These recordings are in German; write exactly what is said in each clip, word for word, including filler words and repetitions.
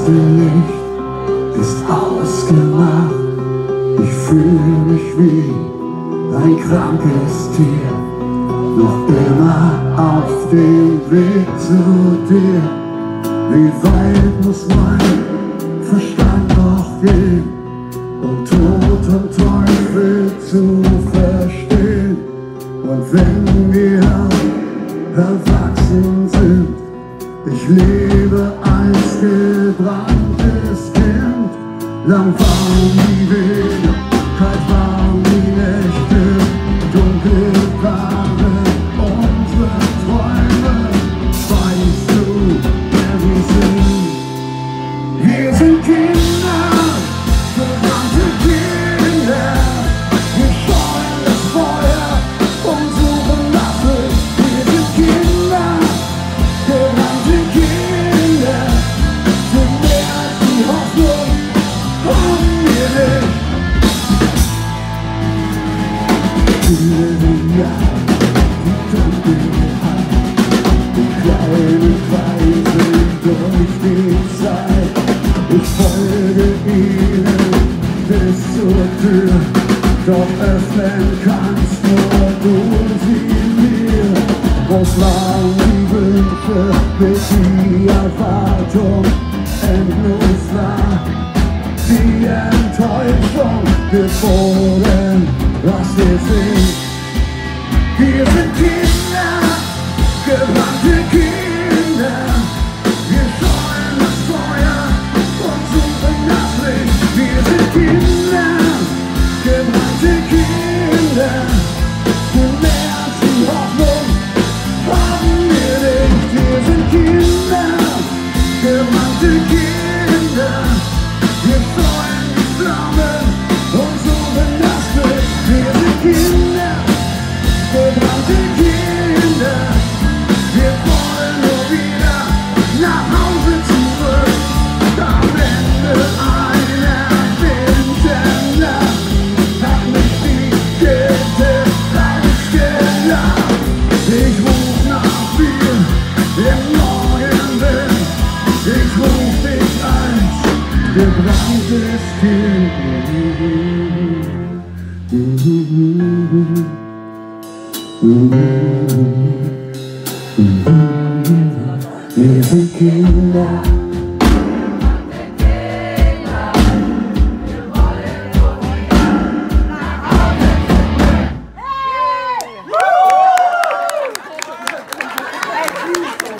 letzte Licht ist ausgemacht. Ich fühle mich wie ein krankes Tier, noch immer auf dem Weg zu dir. Wie weit muss mein Verstand noch gehen, um Tod und Teufel zu verstehen? Und wenn wir erwachsen sind, ich lebe als gebranntes Kind. Lang waren die Wege, kalt waren die Nächte, dunkel waren unsere Träume. Weißt du, wer wir sind? Wir sind Kinder, verbrannte Kinder. Wir scheuen das Feuer und suchen das Licht. Wir sind Kinder, gebrannte Kinder. Sind mehr als die Hoffnung, haben wir nicht. Viele Jahre, die Dunkelheit, die kleinen Kreise durch die Zeit. Ich folge ihnen bis zur Tür, doch öffnen kannst nur du sie mir. Groß waren die Wünsche, bis die Erwartung endlos war. Die Enttäuschung, wir wurden, was wir sind. Wir sind Kinder, gebrannte Kinder. Wir scheuen das Feuer und suchen das Licht. Wir sind Kinder, gebrannte Kinder. Für mehr als die Hoffnung haben wir nicht. Wir sind Kinder, gebrannte Kinder. Wir scheuen die Flammen und suchen das Licht. Wir sind Kinder, gebrannte Kinder. Wir wollen nur wieder nach Hause zurück. Am Ende einer Winternacht hat mich die Kälte ausgelacht. Ich ruf nach dir im Morgenwind. Ich ruf dich als gebranntes Kind. Wir sind Kinder.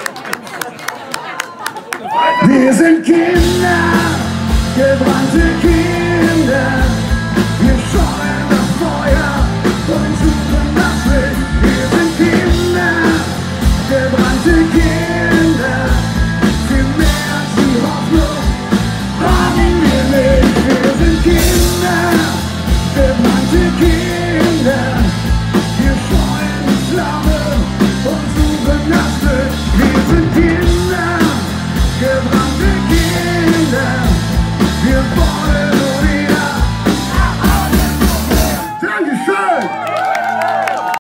Wir sind Kinder, gebrannte Kinder.